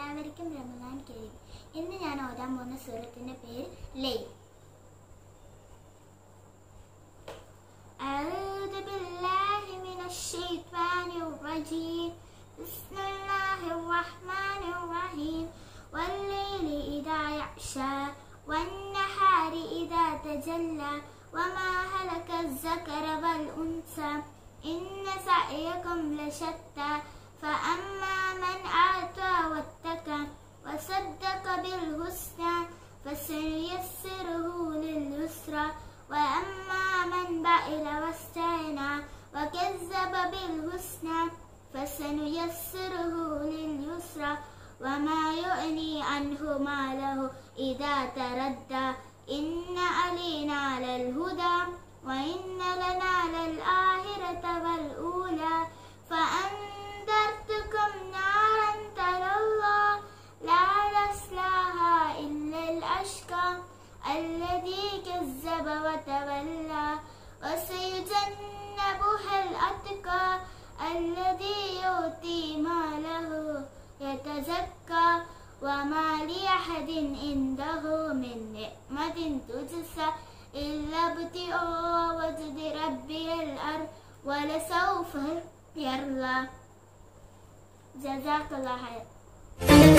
എല്ലാവർക്കും റമദാൻ കരീം. ഇന്ന് ഞാൻ ഓതാൻ പോകുന്ന സൂറത്തിന്റെ പേര് ലൈൽ. أعوذ بالله من الشيطان الرجيم. بسم الله الرحمن الرحيم. والليل إذا يغشى والنهار إذا تجلى وما هلك الذكر والأنثى إن سعيكم لشتى فأما من أعطى واتقى وصدق بالحسنى فسنيسره لليسرى وأما من بخل واستغنى وكذب بالحسنى فسنيسره لليسرى وما يغني عنه ماله إذا تردى إن علينا للهدى وإن لنا للآخرة والأولى فأنذرتكم نارا تلظى لا يصلاها إلا الأشقى الذي كذب وتولى وسيجنبها الأتقى الذي يؤتي ماله يتزكى وما لأحد عنده من نعمة تجزى إلا ابتغاء وجه ربه الأرض ولسوف يرضى. جزاك الله خير.